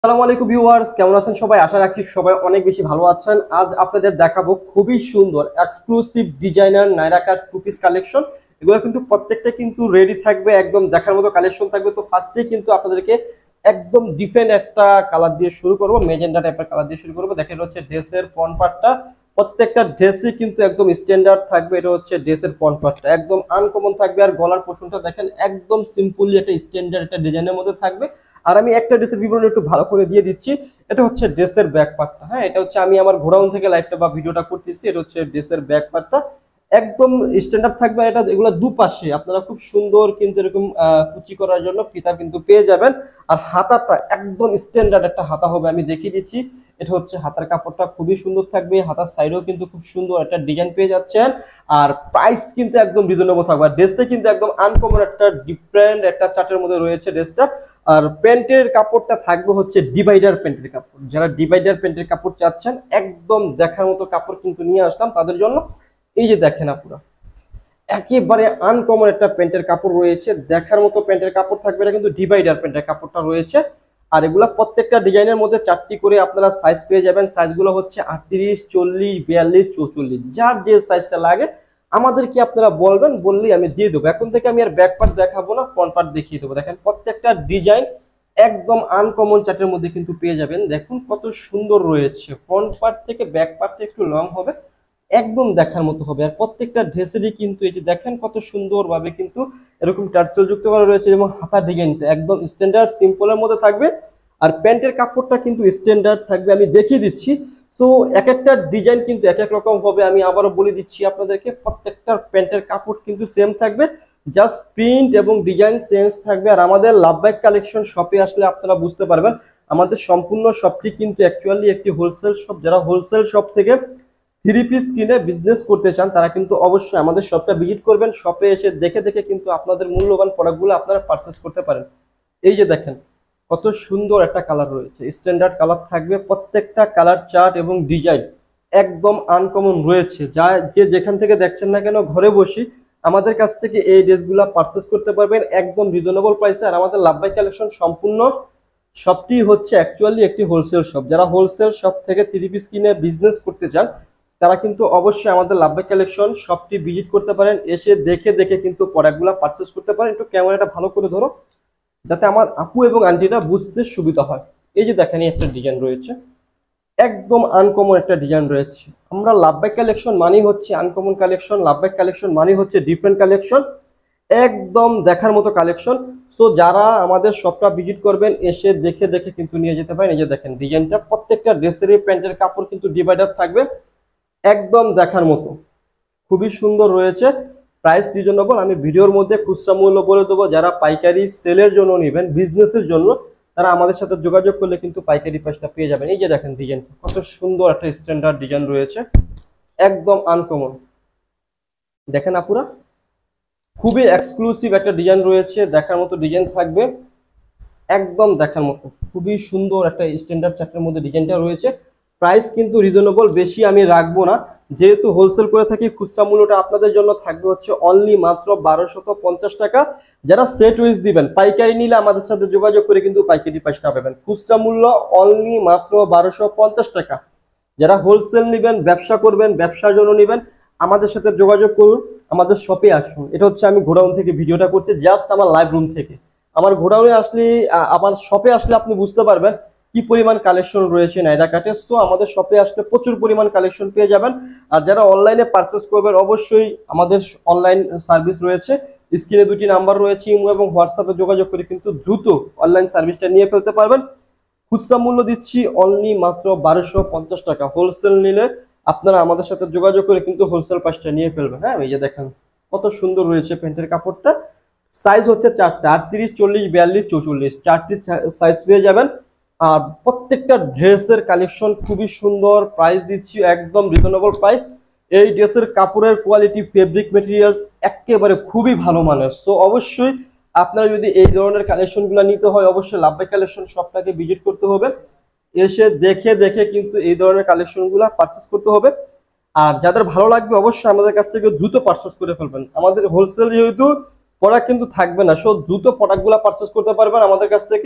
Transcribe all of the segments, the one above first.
আসসালামু আলাইকুম ভিউয়ার্স, কেমন আছেন সবাই? আশা রাখছি সবাই অনেক বেশি ভালো আছেন। আজ আপনাদের দেখাবো খুবই সুন্দর exclusive designer Nayra cut two piece collection. এগুলো কিন্তু প্রত্যেকটা কিন্তু রেডি থাকবে, একদম দেখার মতো কালেকশন থাকবে। তো ফার্স্টে কিন্তু আপনাদেরকে একদম ডিফারেন্ট একটা কালার দিয়ে শুরু করব, মেজেন্ডা টাইপের কালার দিয়ে শুরু করব। দেখেন এটা হচ্ছে ড্রেসের ফ্রন্ট পার্টটা, প্রত্যেকটা ড্রেসই কিন্তু একদম স্ট্যান্ডার্ড থাকবে। এটা হচ্ছে ড্রেসের ফ্রন্ট পার্টটা একদম আনকমন থাকবে, আর গলার পোর্শনটা দেখেন একদম সিম্পলি একটা স্ট্যান্ডার্ড একটা ডিজাইনের মধ্যে থাকবে। আর আমি একটা ড্রেসের বিবরণ একটু ভালো করে দিয়ে দিচ্ছি। এটা হচ্ছে ড্রেসের ব্যাক পার্টটা। হ্যাঁ, এটা হচ্ছে আমি আমার গোডাউন থেকে লাইভটা বা ভিডিওটা করতেছি। এটা হচ্ছে ড্রেসের ব্যাক পার্টটা, একদম স্ট্যান্ডার্ড থাকবে। এটা এগুলো দুপাশে আপনারা খুব সুন্দর কিন্তু এরকম কুচি করার জন্য ফিতা কিন্তু পেয়ে যাবেন। আর হাতাটা একদম স্ট্যান্ডার্ড একটা হাতা হবে, আমি দেখিয়ে দিচ্ছি। এটা হচ্ছে হাতার কাপড়টা খুবই সুন্দর থাকবে, হাতার সাইডেও কিন্তু খুব সুন্দর একটা ডিজাইন পেয়ে যাচ্ছেন। আর প্রাইস কিন্তু একদম রিজনেবল থাকবে। আর ড্রেসটা কিন্তু একদম আনকমন একটা ডিফারেন্ট একটা চার্টের মধ্যে রয়েছে ড্রেসটা। আর প্যান্টের কাপড়টা থাকবে হচ্ছে ডিভাইডার প্যান্টের কাপড়। যারা ডিভাইডার প্যান্টের কাপড় চাচ্ছেন, একদম দেখার মতো কাপড় কিন্তু নিয়ে আসলাম তাদের জন্য। এই যে দেখেন আপুরা, একেবারে আনকমন একটা প্যান্টের কাপড় রয়েছে, দেখার মতো প্যান্টের কাপড় থাকবে। এটা কিন্তু ডিভাইডার প্যান্টের কাপড়টা রয়েছে। আর এগুলা প্রত্যেকটা ডিজাইনের মধ্যে 4টি করে আপনারা সাইজ পেয়ে যাবেন। সাইজগুলো হচ্ছে 38, 40, 42, 44, যার যে সাইজটা লাগে আমাদেরকে আপনারা বলবেন, বললেই আমি দিয়ে দেবো। এখন থেকে আমি আর ব্যাক পার্ট দেখাবো না, ফ্রন্ট পার্ট দেখিয়ে দেবো। দেখেন প্রত্যেকটা ডিজাইন একদম আনকমন চার্টের মধ্যে কিন্তু পেয়ে যাবেন। দেখুন কত সুন্দর রয়েছে, ফ্রন্ট পার্ট থেকে ব্যাক পার্টটা একটু লং হবে, একদম দেখার মতো হবে। আর প্রত্যেকটা ড্রেসেরই কিন্তু এটি দেখেন কত সুন্দর ভাবে কিন্তু এরকম টার্সেল যুক্ত করা রয়েছে, এবং হাতা ডিজাইনটা একদম স্ট্যান্ডার্ড সিম্পলের মধ্যে থাকবে। আর প্যান্টের কাপড়টা কিন্তু স্ট্যান্ডার্ড থাকবে, আমি দেখিয়ে দিচ্ছি। তো এক একটা ডিজাইন কিন্তু এক এক রকম হবে। আমি আবারও বলে দিচ্ছি আপনাদেরকে, প্রত্যেকটা প্যান্টের কাপড় কিন্তু সেম থাকবে, জাস্ট প্রিন্ট এবং ডিজাইন চেঞ্জ থাকবে। আর আমাদের লাভবাইক কালেকশন শপে আসলে আপনারা বুঝতে পারবেন, আমাদের সম্পূর্ণ শপটি কিন্তু অ্যাকচুয়ালি একটি হোলসেল শপ। যারা হোলসেল শপ থেকে 3 পিস কিনে বিজনেস করতে চান, তারা কিন্তু অবশ্যই আমাদের শপটা ভিজিট করবেন। শপে এসে দেখে দেখে কিন্তু আপনাদের মূল্যবান প্রোডাক্টগুলো আপনারা পারচেস করতে পারেন। এই যে দেখেন কত সুন্দর একটা কালার রয়েছে, স্ট্যান্ডার্ড কালার থাকবে। প্রত্যেকটা কালার চার্ট এবং ডিজাইন একদম আনকমন রয়েছে। যা যে যেখান থেকে দেখছেন না কেন, ঘরে বসি আমাদের কাছ থেকে এই ড্রেসগুলো পারচেস করতে পারবেন একদম রিজনেবল প্রাইসে। আর আমাদের লাভবাই কালেকশন সম্পূর্ণ শপটি হচ্ছে অ্যাকচুয়ালি একটি হোলসেল শপ। যারা হোলসেল শপ থেকে 3 পিস কিনে বিজনেস করতে চান, তারা কিন্তু অবশ্যই আমাদের লাভবাই কালেকশন শপটি ভিজিট করতে পারেন। এসে দেখে দেখে কিন্তু প্রোডাক্টগুলো পারচেস করতে পারেন। একটু ক্যামেরাটা ভালো করে ধরো, যাতে আমার আপু এবং আন্টিরা বুঝতে সুবিধা হয়। এই যে দেখেন একটা ডিজাইন রয়েছে, একদম আনকমন একটা ডিজাইন রয়েছে। আমরা লাভবাই কালেকশন মানেই হচ্ছে আনকমন কালেকশন, লাভবাই কালেকশন মানে হচ্ছে ডিফারেন্ট কালেকশন, একদম দেখার মতো কালেকশন। সো যারা আমাদের শপটা ভিজিট করবেন, এসে দেখে দেখে কিন্তু নিয়ে যেতে পারেন। এই যে দেখেন ডিজাইনটা, প্রত্যেকটা ড্রেসেরই প্যান্টের কাপড় কিন্তু ডিভাইডার থাকবে, একদম দেখার মতো খুবই সুন্দর রয়েছে। প্রাইস রিজনেবল, আমি ভিডিওর মধ্যে খুচরা মূল্য বলে দেবো। যারা পাইকারি সেলের জন্য নেবেন, বিজনেসের জন্য, তারা আমাদের সাথে যোগাযোগ করলে কিন্তু পাইকারি প্রাইসটা পেয়ে যাবেন। এই যে দেখেন ডিজাইনটা কত সুন্দর একটা স্ট্যান্ডার্ড ডিজাইন রয়েছে, একদম আনকমন। দেখেন আপুরা, খুবই এক্সক্লুসিভ একটা ডিজাইন রয়েছে, দেখার মতো ডিজাইন থাকবে, একদম দেখার মতো খুবই সুন্দর একটা স্ট্যান্ডার্ড চার্টের মধ্যে ডিজাইনটা রয়েছে। প্রাইস কিন্তু রিজনেবল, বেশি আমি রাখবো না, যেহেতু হোলসেল করে থাকি। খুচরা মূল্যটা আপনাদের জন্য থাকবে হচ্ছে অনলি মাত্র 1250 টাকা। যারা সেট ওয়াইজ দিবেন, পাইকারি নিলে আমাদের সাথে যোগাযোগ করে কিন্তু পাইকারি প্রাইসটা পাবেন। খুচরা মূল্য অনলি মাত্র 1250 টাকা। যারা হোলসেল নেবেন, ব্যবসা করবেন, ব্যবসার জন্য নেবেন, আমাদের সাথে যোগাযোগ করুন, আমাদের শপে আসুন। এটা হচ্ছে আমি গোডাউন থেকে ভিডিওটা করছি, জাস্ট আমার লাইভ রুম থেকে। আমার গোডাউনে আসলে, আমার শপে আসলে আপনি বুঝতে পারবেন কি পরিমাণ কালেকশন রয়েছে নায়রা কাটে। সো আমাদের শপে আসলে প্রচুর পরিমাণ কালেকশন পেয়ে যাবেন। আর যারা অনলাইনে পারচেস করবেন, অবশ্যই আমাদের অনলাইন সার্ভিস রয়েছে, স্ক্রিনে 2টি নাম্বার রয়েছে, ইমো এবং হোয়াটসঅ্যাপে যোগাযোগ করে কিন্তু দ্রুত অনলাইন সার্ভিসটা নিয়ে ফেলতে পারবেন। খুচরা মূল্য দিচ্ছি অনলি মাত্র 1250 টাকা। হোলসেল নিলে আপনারা আমাদের সাথে যোগাযোগ করে কিন্তু হোলসেল প্রাইসটা নিয়ে ফেলবেন। হ্যাঁ, এই যে দেখেন কত সুন্দর রয়েছে প্যান্টের কাপড়টা। সাইজ হচ্ছে 4টা, 38, 40, 42, 44, 4টি সাইজ পেয়ে যাবেন। আর প্রত্যেকটা ড্রেসের কালেকশন খুবই সুন্দর, প্রাইস দিচ্ছি একদম রিজনেবল প্রাইস। এই ড্রেসের কাপড়ের কোয়ালিটি, ফেব্রিক মেটেরিয়ালস একেবারে খুবই ভালো মানের। সো অবশ্যই আপনারা যদি এই ধরনের কালেকশনগুলো নিতে হয়, অবশ্যই লাভবাই কালেকশন শপটাকে ভিজিট করতে হবে। এসে দেখে দেখে কিন্তু এই ধরনের কালেকশনগুলো পারচেস করতে হবে। আর যাদের ভালো লাগবে, অবশ্যই আমাদের কাছ থেকে দ্রুত পারচেস করে ফেলবেন। আমাদের হোলসেল যেহেতু প্রোডাক্ট কিন্তু থাকবে না, সো দ্রুত প্রোডাক্টগুলো পারচেস করতে পারবেন আমাদের কাছ থেকে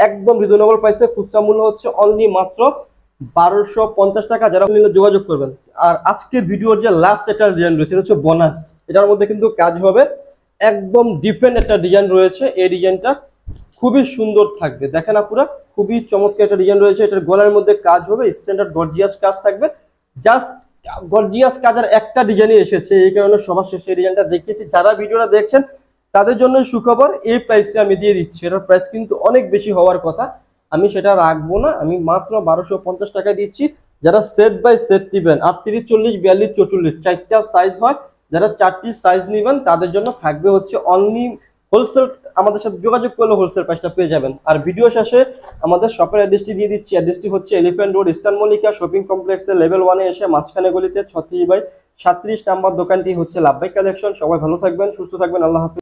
একদম রিজনেবল প্রাইসে। খুচরা মূল্য হচ্ছে অনলি মাত্র 1250 টাকা। যারা নিলে যোগাযোগ করবেন। আর আজকের ভিডিওর যে লাস্ট একটা ডিজাইন রয়েছে এটা হচ্ছে বোনাস। এটার মধ্যে কিন্তু কাজ হবে, একদম ডিফারেন্ট একটা ডিজাইন রয়েছে। এই ডিজাইনটা খুবই সুন্দর থাকবে, দেখেন আপুরা, খুবই চমৎকার একটা ডিজাইন রয়েছে। এটার গলার মধ্যে কাজ হবে, স্ট্যান্ডার্ড গর্জিয়াস কাজ থাকবে। জাস্ট গর্জিয়াস কাজের একটা ডিজাইনই এসেছে, এই কারণে সবার শেষে এই ডিজাইনটা দেখিয়েছি। যারা ভিডিওটা দেখছেন তাদের জন্য সুখবর, এই প্রাইসে আমি দিয়ে দিচ্ছি। এটার প্রাইস কিন্তু অনেক বেশি হওয়ার কথা, আমি সেটা রাখবো না, আমি মাত্র 1250 টাকায় দিচ্ছি। যারা সেট বাই সেট দিবেন 38, 40, 42, 44 চারটা সাইজ হয়, যারা চারটি সাইজ নেবেন তাদের জন্য থাকবে হচ্ছে অনলি হোলসেল। আমাদের সাথে যোগাযোগ করলে হোলসেল প্রাইসটা পেয়ে যাবেন। আর ভিডিও শেষে আমাদের শপের অ্যাড্রেসটি দিয়ে দিচ্ছি। অ্যাড্রেসটি হচ্ছে elephant road, eastern Mallika shopping কমপ্লেক্সের লেভেল 1-এ এসে মাঝখানে গলিতে 36/37 নাম্বার দোকানটি হচ্ছে লাভবাই কালেকশন। সবাই ভালো থাকবেন, সুস্থ থাকবেন, আল্লাহ হাফেজ।